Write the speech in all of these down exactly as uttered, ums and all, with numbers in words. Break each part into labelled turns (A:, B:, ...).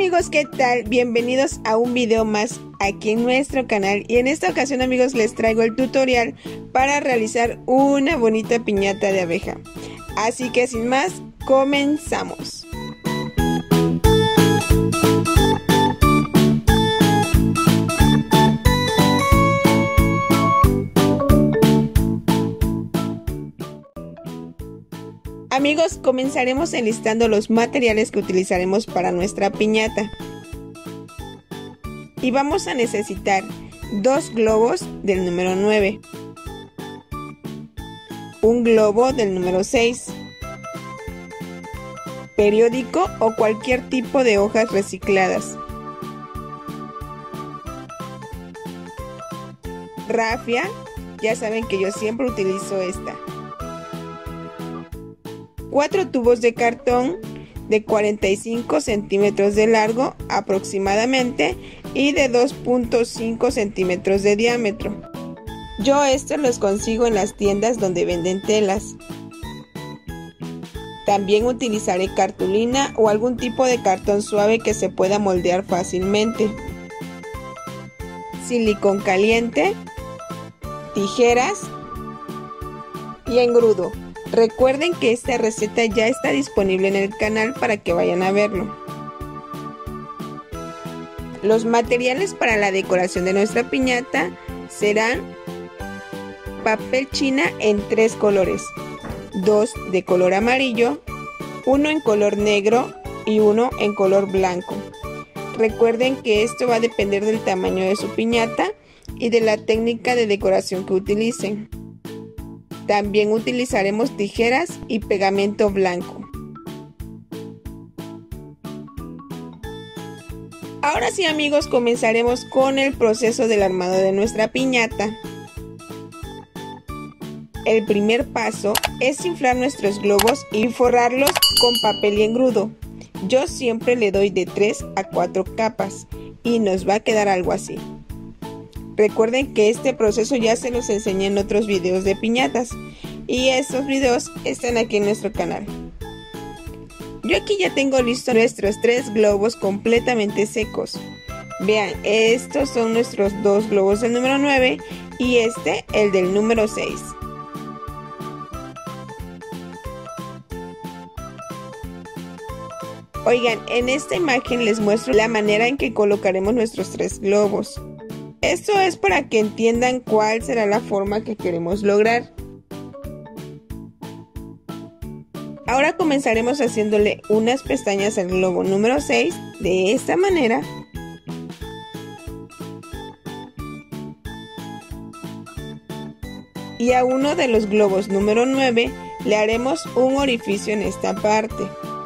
A: amigos, ¿qué tal? Bienvenidos a un video más aquí en nuestro canal, y en esta ocasión, amigos, les traigo el tutorial para realizar una bonita piñata de abeja. Así que sin más, comenzamos. Amigos, comenzaremos enlistando los materiales que utilizaremos para nuestra piñata. Y vamos a necesitar dos globos del número nueve, un globo del número seis, periódico o cualquier tipo de hojas recicladas, rafia, ya saben que yo siempre utilizo esta, cuatro tubos de cartón de cuarenta y cinco centímetros de largo aproximadamente y de dos punto cinco centímetros de diámetro. Yo estos los consigo en las tiendas donde venden telas. También utilizaré cartulina o algún tipo de cartón suave que se pueda moldear fácilmente, silicón caliente, tijeras y engrudo. Recuerden que esta receta ya está disponible en el canal para que vayan a verlo. Los materiales para la decoración de nuestra piñata serán papel china en tres colores, dos de color amarillo, uno en color negro y uno en color blanco. Recuerden que esto va a depender del tamaño de su piñata y de la técnica de decoración que utilicen. También utilizaremos tijeras y pegamento blanco. Ahora sí, amigos, comenzaremos con el proceso del armado de nuestra piñata. El primer paso es inflar nuestros globos y forrarlos con papel y engrudo. Yo siempre le doy de tres a cuatro capas y nos va a quedar algo así. Recuerden que este proceso ya se los enseñé en otros videos de piñatas y estos videos están aquí en nuestro canal. Yo aquí ya tengo listos nuestros tres globos completamente secos. Vean, estos son nuestros dos globos del número nueve y este el del número seis. Oigan, en esta imagen les muestro la manera en que colocaremos nuestros tres globos. Esto es para que entiendan cuál será la forma que queremos lograr. Ahora comenzaremos haciéndole unas pestañas al globo número seis de esta manera. Y a uno de los globos número nueve le haremos un orificio en esta parte.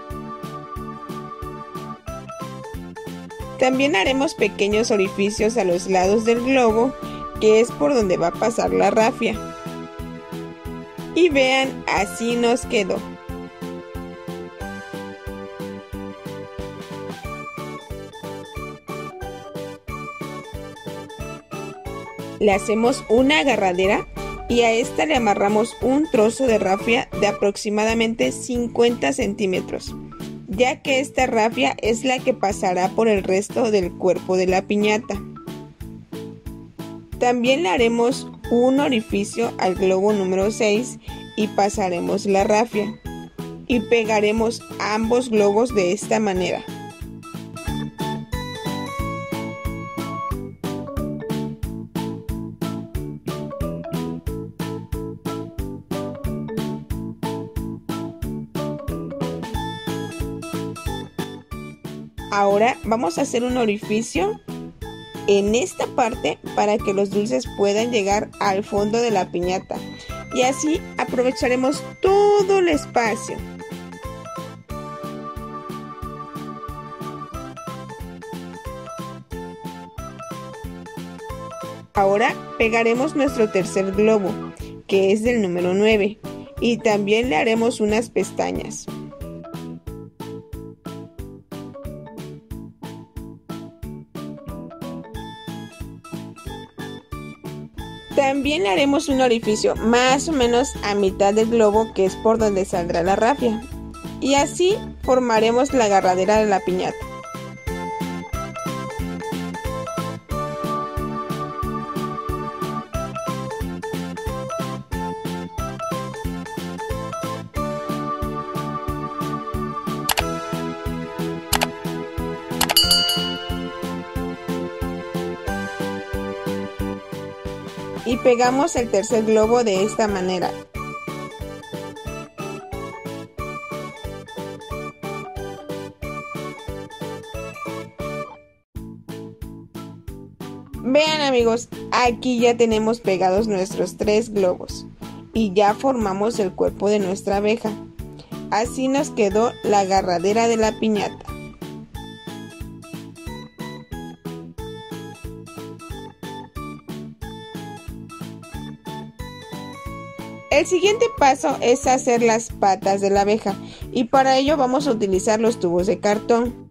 A: También haremos pequeños orificios a los lados del globo, que es por donde va a pasar la rafia. Y vean, así nos quedó. Le hacemos una agarradera y a esta le amarramos un trozo de rafia de aproximadamente cincuenta centímetros. Ya que esta rafia es la que pasará por el resto del cuerpo de la piñata. También le haremos un orificio al globo número seis y pasaremos la rafia y pegaremos ambos globos de esta manera. Ahora vamos a hacer un orificio en esta parte para que los dulces puedan llegar al fondo de la piñata y así aprovecharemos todo el espacio. Ahora pegaremos nuestro tercer globo, que es del número nueve, y también le haremos unas pestañas. También le haremos un orificio más o menos a mitad del globo, que es por donde saldrá la rafia, y así formaremos la agarradera de la piñata. y pegamos el tercer globo de esta manera. Vean amigos, aquí ya tenemos pegados nuestros tres globos y ya formamos el cuerpo de nuestra abeja. Así nos quedó la agarradera de la piñata. El siguiente paso es hacer las patas de la abeja y para ello vamos a utilizar los tubos de cartón.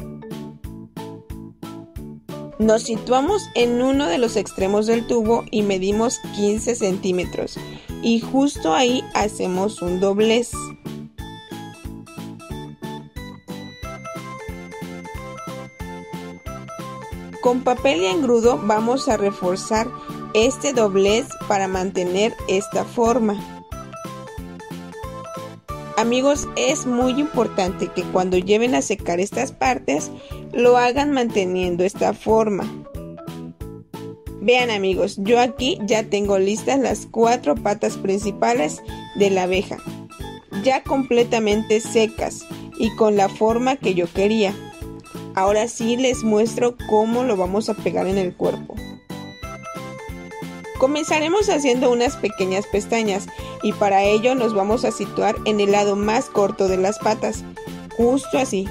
A: Nos situamos en uno de los extremos del tubo y medimos quince centímetros y justo ahí hacemos un doblez. Con papel y engrudo vamos a reforzar este doblez para mantener esta forma. Amigos, es muy importante que cuando lleven a secar estas partes lo hagan manteniendo esta forma. Vean amigos, yo aquí ya tengo listas las cuatro patas principales de la abeja, ya completamente secas y con la forma que yo quería. Ahora sí les muestro cómo lo vamos a pegar en el cuerpo. Comenzaremos haciendo unas pequeñas pestañas y para ello nos vamos a situar en el lado más corto de las patas, justo así.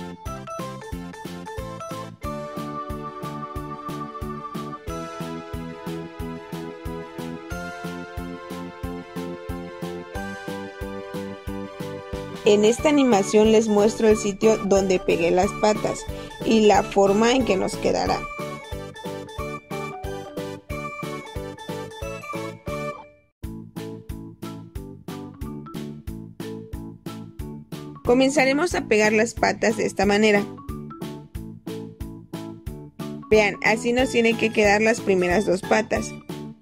A: En esta animación les muestro el sitio donde pegué las patas y la forma en que nos quedará. Comenzaremos a pegar las patas de esta manera. Vean, así nos tienen que quedar las primeras dos patas.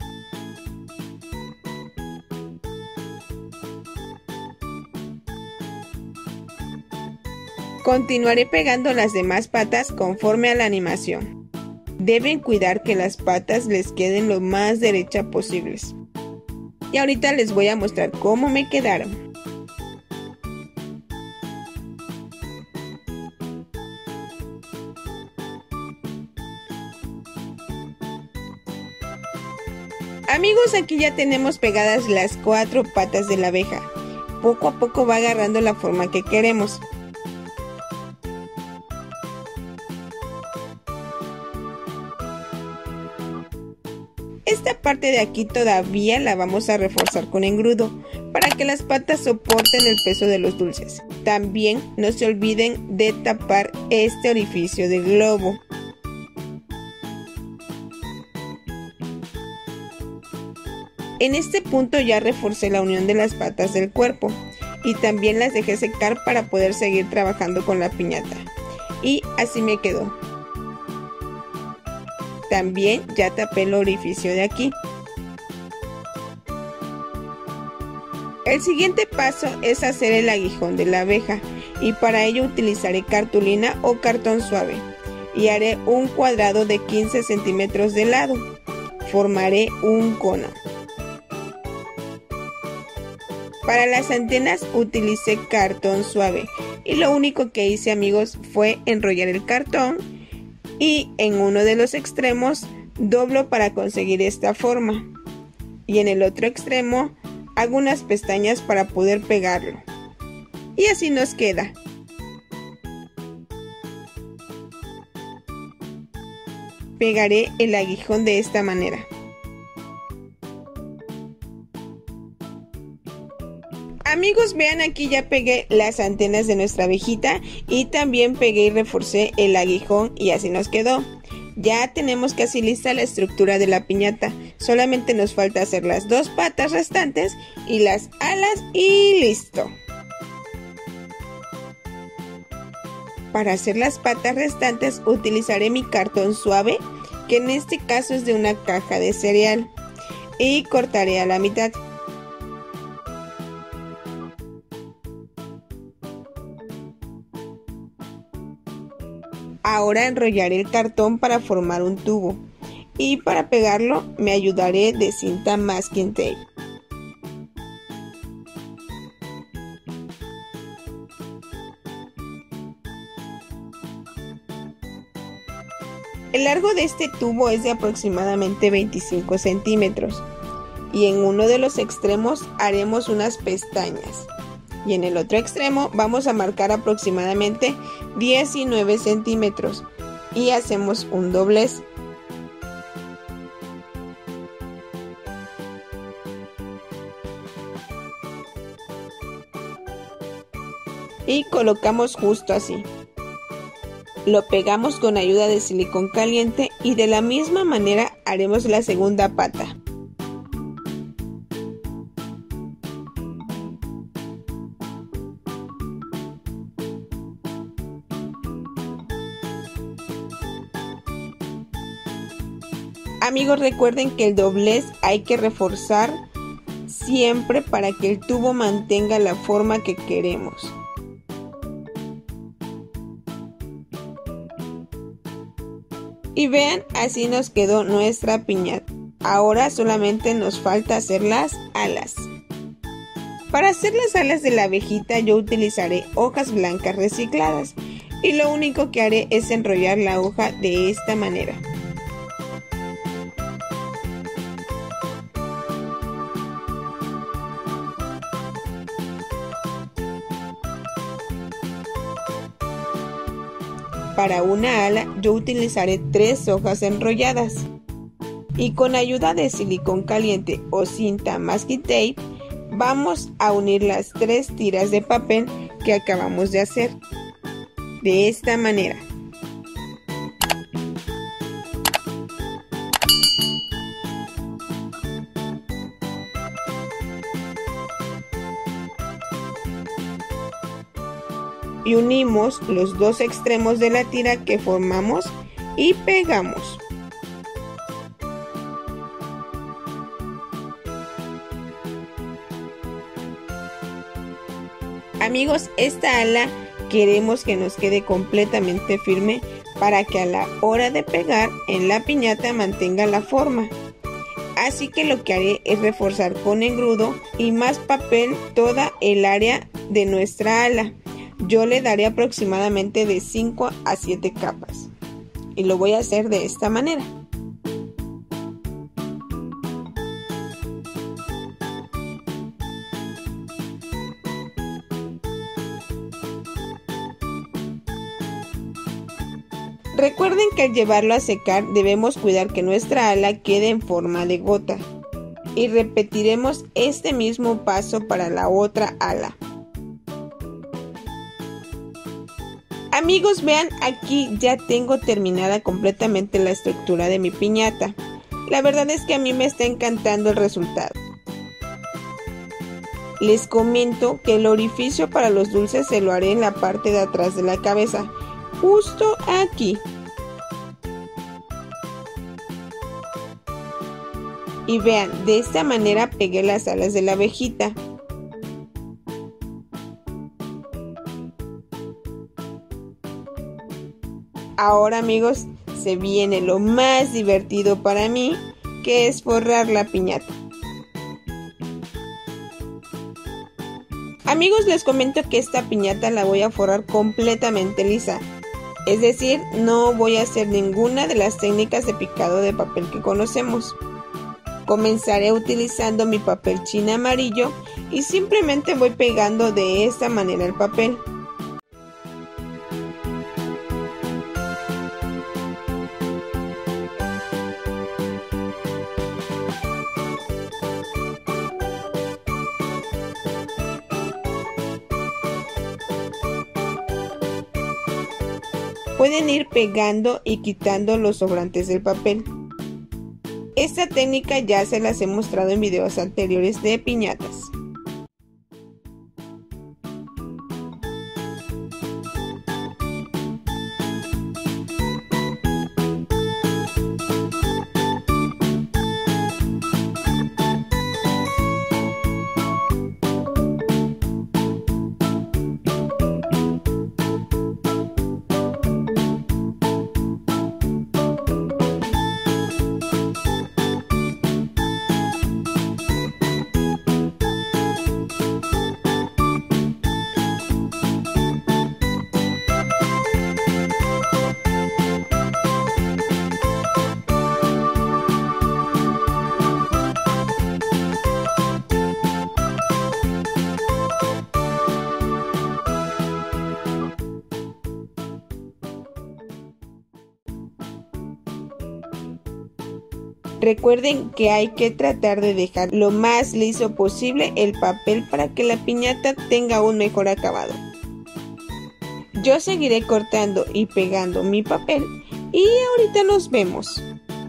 A: Continuaré pegando las demás patas conforme a la animación. Deben cuidar que las patas les queden lo más derechas posibles. Y ahorita les voy a mostrar cómo me quedaron. Amigos, aquí ya tenemos pegadas las cuatro patas de la abeja. Poco a poco va agarrando la forma que queremos. Esta parte de aquí todavía la vamos a reforzar con engrudo para que las patas soporten el peso de los dulces. También no se olviden de tapar este orificio del globo. En este punto ya reforcé la unión de las patas del cuerpo y también las dejé secar para poder seguir trabajando con la piñata. Y así me quedó. También ya tapé el orificio de aquí. El siguiente paso es hacer el aguijón de la abeja y para ello utilizaré cartulina o cartón suave y haré un cuadrado de quince centímetros de lado. Formaré un cono. Para las antenas utilicé cartón suave y lo único que hice amigos fue enrollar el cartón y en uno de los extremos doblo para conseguir esta forma y en el otro extremo hago unas pestañas para poder pegarlo y así nos queda. Pegaré el aguijón de esta manera. Amigos, vean, aquí ya pegué las antenas de nuestra abejita y también pegué y reforcé el aguijón y así nos quedó. Ya tenemos casi lista la estructura de la piñata, solamente nos falta hacer las dos patas restantes y las alas y listo. Para hacer las patas restantes utilizaré mi cartón suave, que en este caso es de una caja de cereal, y cortaré a la mitad. Ahora enrollaré el cartón para formar un tubo y para pegarlo me ayudaré de cinta masking tape. El largo de este tubo es de aproximadamente veinticinco centímetros y en uno de los extremos haremos unas pestañas y en el otro extremo vamos a marcar aproximadamente diecinueve centímetros y hacemos un doblez. Y colocamos justo así. Lo pegamos con ayuda de silicón caliente y de la misma manera haremos la segunda pata. Amigos, recuerden que el doblez hay que reforzar siempre para que el tubo mantenga la forma que queremos. Y vean, así nos quedó nuestra piñata. Ahora solamente nos falta hacer las alas. Para hacer las alas de la abejita yo utilizaré hojas blancas recicladas y lo único que haré es enrollar la hoja de esta manera. Para una ala yo utilizaré tres hojas enrolladas y con ayuda de silicón caliente o cinta masking tape vamos a unir las tres tiras de papel que acabamos de hacer de esta manera. Y unimos los dos extremos de la tira que formamos y pegamos. Amigos, esta ala queremos que nos quede completamente firme para que a la hora de pegar en la piñata mantenga la forma. Así que lo que haré es reforzar con engrudo y más papel toda el área de nuestra ala. Yo le daré aproximadamente de cinco a siete capas y lo voy a hacer de esta manera. Recuerden que al llevarlo a secar debemos cuidar que nuestra ala quede en forma de gota y repetiremos este mismo paso para la otra ala. Amigos, vean, aquí ya tengo terminada completamente la estructura de mi piñata. La verdad es que a mí me está encantando el resultado. Les comento que el orificio para los dulces se lo haré en la parte de atrás de la cabeza, justo aquí. Y vean, de esta manera pegué las alas de la abejita. Ahora, amigos, se viene lo más divertido para mí, que es forrar la piñata. Amigos, les comento que esta piñata la voy a forrar completamente lisa. Es decir, no voy a hacer ninguna de las técnicas de picado de papel que conocemos. Comenzaré utilizando mi papel china amarillo y simplemente voy pegando de esta manera el papel. Pueden ir pegando y quitando los sobrantes del papel. Esta técnica ya se las he mostrado en videos anteriores de piñatas. Recuerden que hay que tratar de dejar lo más liso posible el papel para que la piñata tenga un mejor acabado. Yo seguiré cortando y pegando mi papel y ahorita nos vemos.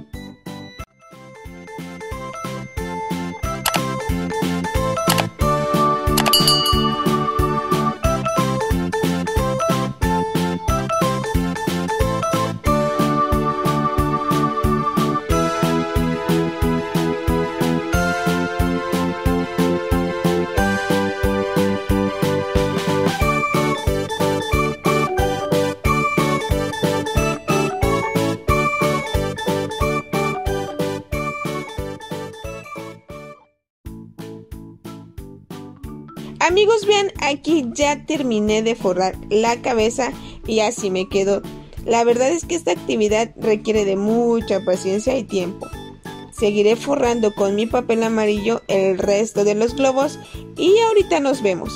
A: Amigos, vean, aquí ya terminé de forrar la cabeza y así me quedó. La verdad es que esta actividad requiere de mucha paciencia y tiempo. Seguiré forrando con mi papel amarillo el resto de los globos y ahorita nos vemos.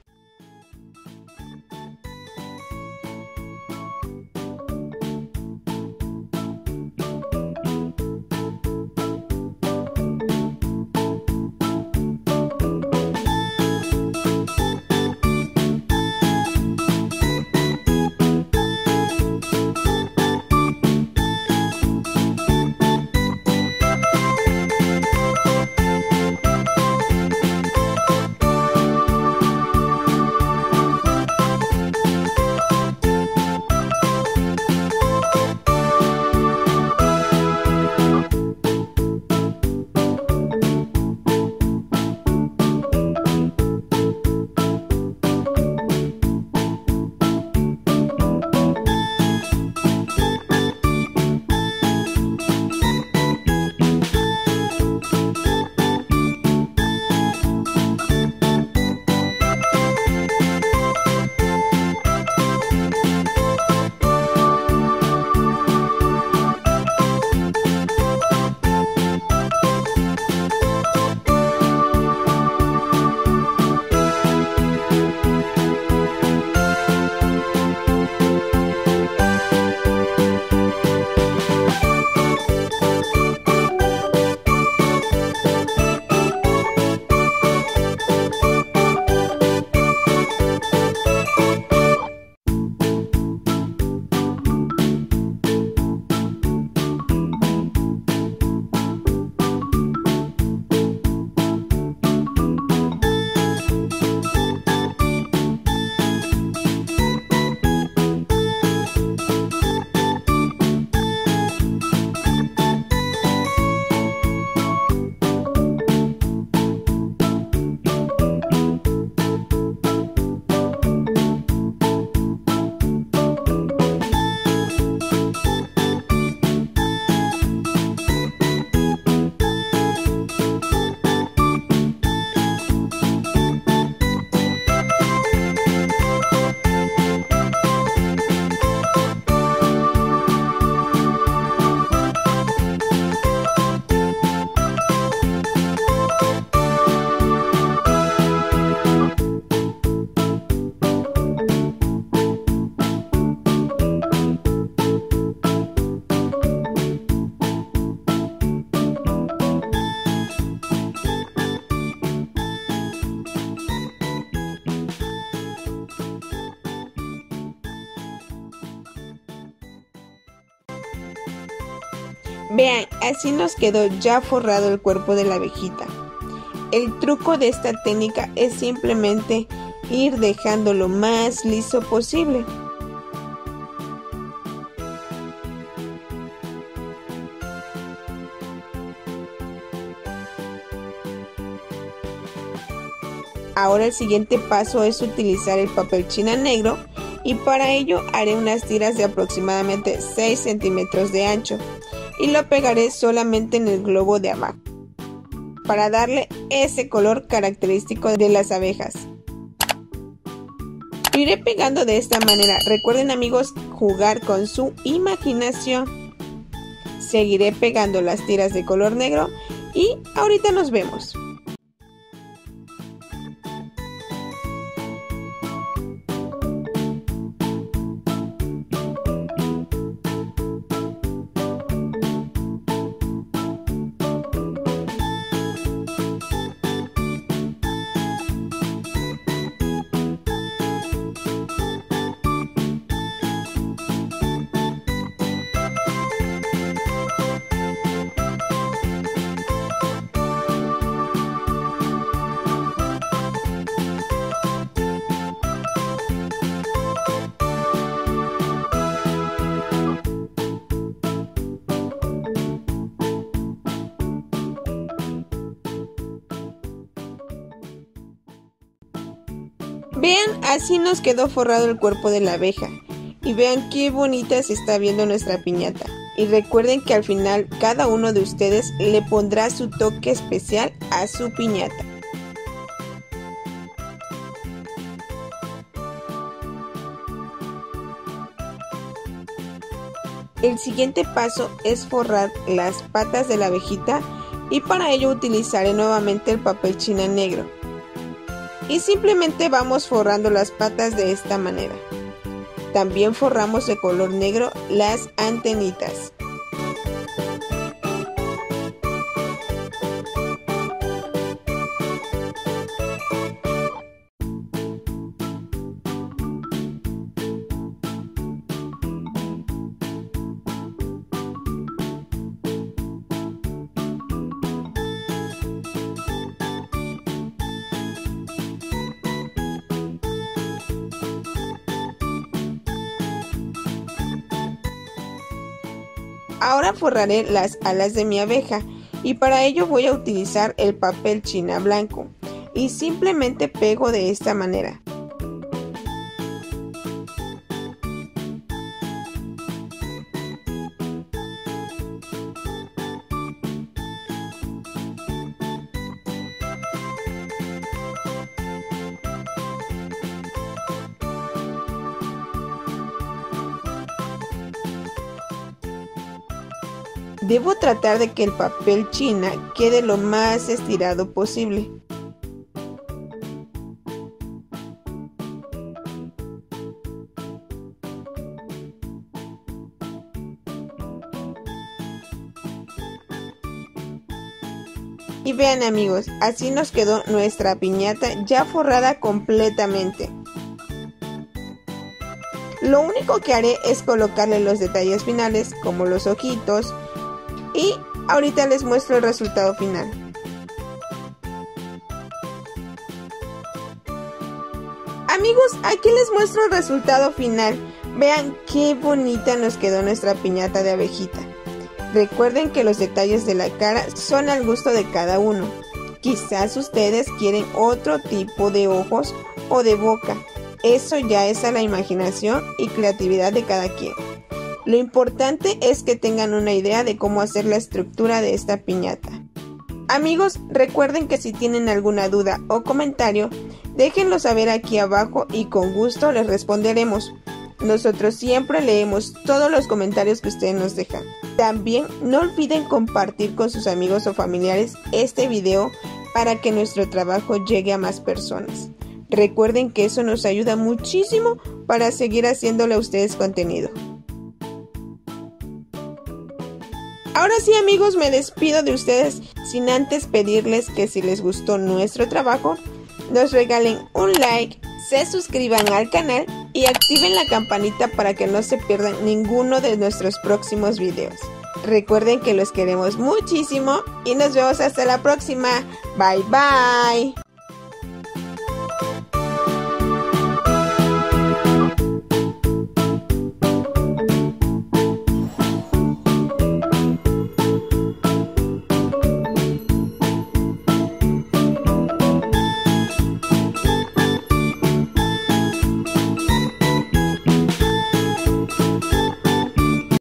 A: Vean, así nos quedó ya forrado el cuerpo de la abejita. El truco de esta técnica es simplemente ir dejando lo más liso posible. Ahora el siguiente paso es utilizar el papel china negro y para ello haré unas tiras de aproximadamente seis centímetros de ancho y lo pegaré solamente en el globo de abajo para darle ese color característico de las abejas. Lo iré pegando de esta manera. Recuerden, amigos, jugar con su imaginación. Seguiré pegando las tiras de color negro y ahorita nos vemos. Vean, así nos quedó forrado el cuerpo de la abeja. Y vean qué bonita se está viendo nuestra piñata. Y recuerden que al final cada uno de ustedes le pondrá su toque especial a su piñata. El siguiente paso es forrar las patas de la abejita y para ello utilizaré nuevamente el papel china negro. Y simplemente vamos forrando las patas de esta manera. También forramos de color negro las antenitas. Ahora forraré las alas de mi abeja y para ello voy a utilizar el papel china blanco y simplemente pego de esta manera. Debo tratar de que el papel china quede lo más estirado posible. Y vean amigos, así nos quedó nuestra piñata ya forrada completamente. Lo único que haré es colocarle los detalles finales como los ojitos y ahorita les muestro el resultado final. Amigos, aquí les muestro el resultado final. Vean qué bonita nos quedó nuestra piñata de abejita. Recuerden que los detalles de la cara son al gusto de cada uno. Quizás ustedes quieren otro tipo de ojos o de boca. Eso ya es a la imaginación y creatividad de cada quien. Lo importante es que tengan una idea de cómo hacer la estructura de esta piñata. Amigos, recuerden que si tienen alguna duda o comentario, déjenlo saber aquí abajo y con gusto les responderemos. Nosotros siempre leemos todos los comentarios que ustedes nos dejan. También no olviden compartir con sus amigos o familiares este video para que nuestro trabajo llegue a más personas. Recuerden que eso nos ayuda muchísimo para seguir haciéndole a ustedes contenido. Ahora sí amigos, me despido de ustedes sin antes pedirles que si les gustó nuestro trabajo, nos regalen un like, se suscriban al canal y activen la campanita para que no se pierdan ninguno de nuestros próximos videos. Recuerden que los queremos muchísimo y nos vemos hasta la próxima. Bye bye.